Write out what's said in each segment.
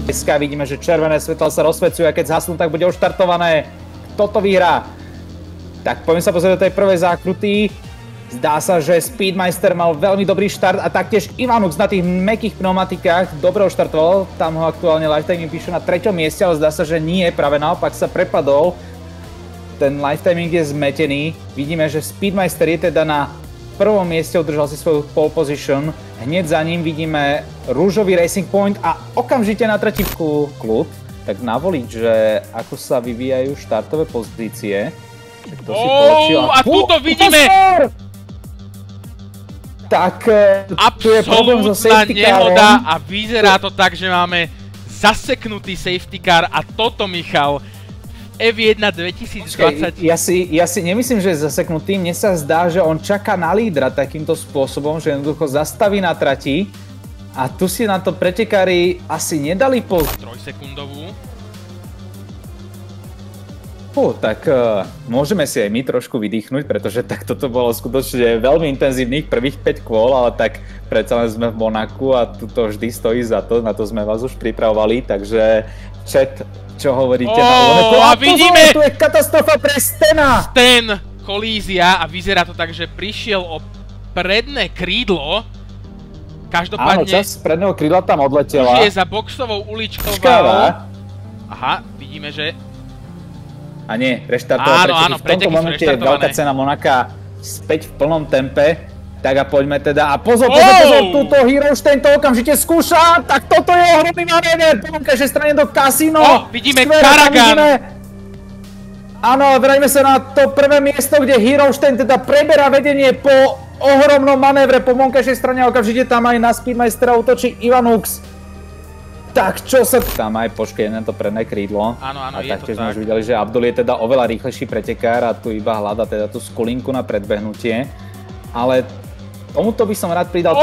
Dneska vidíme, že červené svetla sa rozsvecujú a keď zhasnú, tak bude oštartované. Kto to vyhrá? Tak poďme sa pozrieť do tej prvej zákruty. Zdá sa, že Speedmeister mal veľmi dobrý štart a taktiež Ivanux na tých mäkkých pneumatikách dobre oštartoval. Tam ho aktuálne lifetiming píše na 3. mieste, ale zdá sa, že nie, práve naopak sa prepadol. Ten lifetiming je zmetený. Vidíme, že Speedmeister je teda na 1. mieste, udržal si svoju pole position. Hneď za ním vidíme rúžový Racing Point a okamžite na tretivku Kľud. Tak navoliť, že ako sa vyvíjajú štartové pozície. A tuto vidíme... Tak, tu je problém so safety carom. Nehoda a vyzerá to tak, že máme zaseknutý safety car a toto, Michal, F1 2020. Ja si nemyslím, že je zaseknutý. Mne sa zdá, že on čaká na lídra takýmto spôsobom, že jednoducho zastaví na trati. A tu si na to pretekári asi nedali pozor. 3-sekundovú. Tak môžeme si aj my trošku vydýchnuť, pretože tak toto bolo skutočne veľmi intenzívnych prvých 5 kôl, ale tak predsa len sme v Monaku a tuto vždy stojí za to, na to sme vás už pripravovali, takže chat, čo hovoríte na Monaku? A vidíme! Tu je katastrofa pre Stena! Sten, kolízia a vyzerá to tak, že prišiel o predné krídlo. Každopádne... Áno, časť predného krídla tam odletela. Už je za boxovou uličkou. Aha, vidíme, že... A nie, reštartoval áno, v tomto momente je veľká cena Monaka späť v plnom tempe. Tak a poďme teda. A pozor, túto Herostein to okamžite skúša. Tak toto je ohromný manéver. Po vonkajšej strane do Casino. Vidíme Karagan. Áno, vrajme sa na to prvé miesto, kde Herostein teda preberá vedenie po ohromnom manévre po vonkajšej strane. A okamžite tam aj na Speedmeistera útočí Ivanux. Tak čo sa... Tam aj poškodené to predné krídlo. Áno, a je to taktiež tak. sme už videli, že Abdul je teda oveľa rýchlejší pretekár a tu iba hľada teda tú skulinku na predbehnutie. Ale tomuto by som rád pridal to...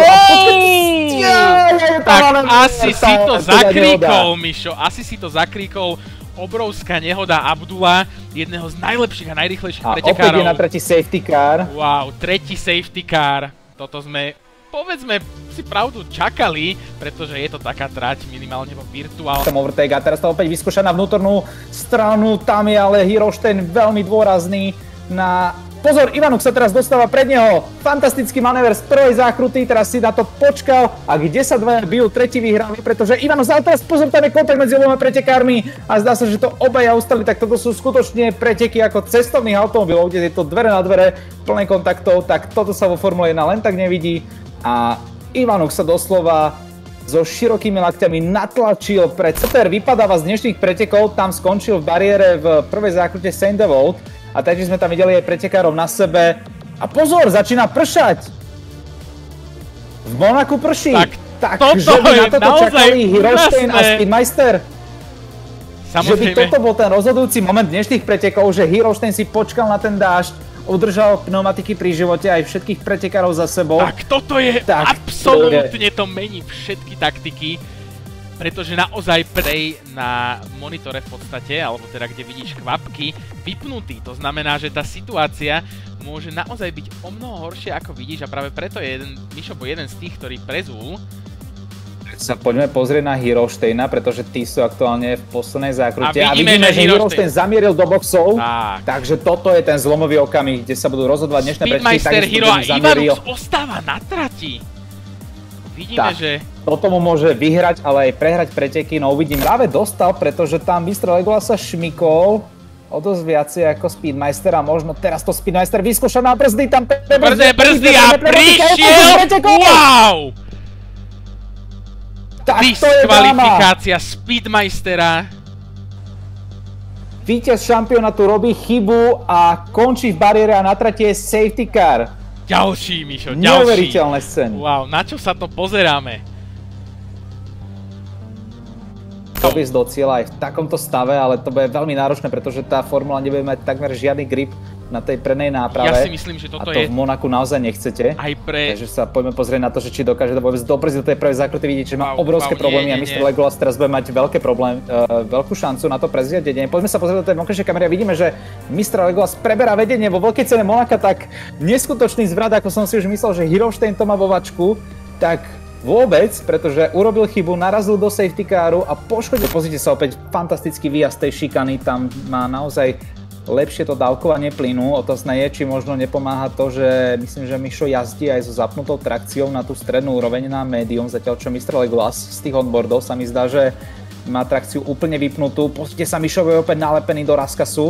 Tak asi si to zakríkol, Mišo. Asi si to zakríkol. Obrovská nehoda Abdula, jedného z najlepších a najrýchlejších pretekárov. A opäť je na tretí safety car. Wow, tretí safety car. Toto sme... Povedzme si pravdu, čakali, pretože je to taká trať minimálne vo virtuálnom. Tam overtake a teraz to opäť vyskúša na vnútornú stranu, tam je ale Herostein veľmi dôrazný na... Pozor, Ivanuk sa teraz dostáva pred neho, fantastický manéver z prvej zákruty, teraz si na to počkal a kde sa dvaja bijú, tretí vyhrali, pretože Ivanuk, ale teraz pozor, tam je kontakt medzi oboma pretekármi a zdá sa, že to obaja ustali, tak toto sú skutočne preteky ako cestovných automobilov, kde je to dvere na dvere, plné kontaktov, tak toto sa vo Formule 1 len tak nevidí. A Ivanuk sa doslova so širokými lakťami natlačil pred Super, vypadáva z dnešných pretekov, tam skončil v bariére v prvej zákrute Saint-Devote a takže sme tam videli aj pretekárov na sebe. A pozor, začína pršať! V Monaku prší! Takže by na toto čakali Herostein a Speedmeister? Že by toto bol ten rozhodujúci moment dnešných pretekov, že Herostein si počkal na ten dážď, udržal pneumatiky pri živote aj všetkých pretekárov za sebou. Tak toto je absolútne to mení všetky taktiky, pretože naozaj prej na monitore v podstate, alebo teda kde vidíš kvapky, vypnutý. To znamená, že tá situácia môže naozaj byť o mnoho horšia ako vidíš a práve preto je Mišo jeden z tých, ktorí prezú. Sa poďme pozrieť na Herosteina, pretože tí sú aktuálne v poslednej zákrute. A vidíme, že Herostein zamieril do boxov, takže toto je ten zlomový okamih, kde sa budú rozhodovať dnešné preteky. Speedmeister, Hero a Ivanux ostáva na trati. Vidíme, že... Toto mu môže vyhrať, ale aj prehrať preteky, no uvidím. Práve dostal, pretože tam Mr. Legolas sa šmykol o dosť viacej ako Speedmeister a možno teraz to Speedmeister vyskúša na brzdy, tam brzdy a prišiel! Wow! Diskvalifikácia Speedmeistera. Víťaz šampionátu robí chybu a končí v bariére a na trati je safety car. Ďalší, Mišo, ďalší. Neuveriteľné scény. Wow, na čo sa to pozeráme? Dobísť do cieľa aj v takomto stave, ale to bude veľmi náročné, pretože tá formula nebude mať takmer žiadny grip na tej prednej náprave. Ja si myslím, že toto je... A to v Monaku naozaj nechcete. Aj pre... Takže sa poďme pozrieť na to, že či dokáže vôbec dobrziť do tej prvej zákruty. Vidíte, že má obrovské problémy a Mr. Legolas teraz bude mať veľkú šancu na to prezriadenie. Poďme sa pozrieť do tej vonkajšej kamery a vidíme, že Mr. Legolas preberá vedenie vo veľkej cene Monaka, tak neskutočný zvrat, ako som si už myslel, že Herostein to má vo vačku, tak vôbec, pretože urobil chybu, narazil do safety caru a poškodil. Pozrite sa opäť, fantastický výjazd tej šikany, tam má naozaj lepšie to dávkovanie plynu. Otázne je, či možno nepomáha to, že myslím, že Mišo jazdí aj so zapnutou trakciou na tú strednú úroveň na médium, zatiaľ čo Mr. Legolas z tých onboardov sa mi zdá, že má trakciu úplne vypnutú. Pozrite sa, Mišo je opäť nalepený do Raskasu.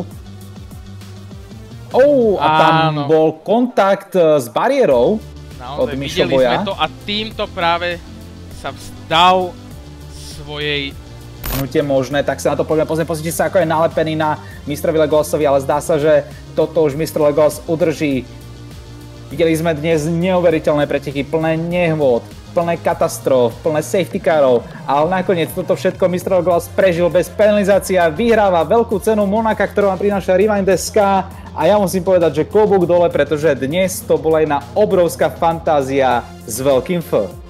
A tam bol kontakt s bariérou od Mišo Boja. Sme to a týmto práve sa vzdal svojej hnutie možné, tak sa na to poďme pozrieť. Pozrite sa, ako je nalepený na Mistrovi Legolasovi, ale zdá sa, že toto už Mr. Legolas udrží. Videli sme dnes neuveriteľné preteky, plné nehôd, plné katastrof, plné safety carov, ale nakoniec toto všetko Mr. Legolas prežil bez penalizácie a vyhráva veľkú cenu Monaka, ktorú vám prináša Rewind SK. A ja musím povedať, že klobúk dole, pretože dnes to bola jedna obrovská fantázia s veľkým F.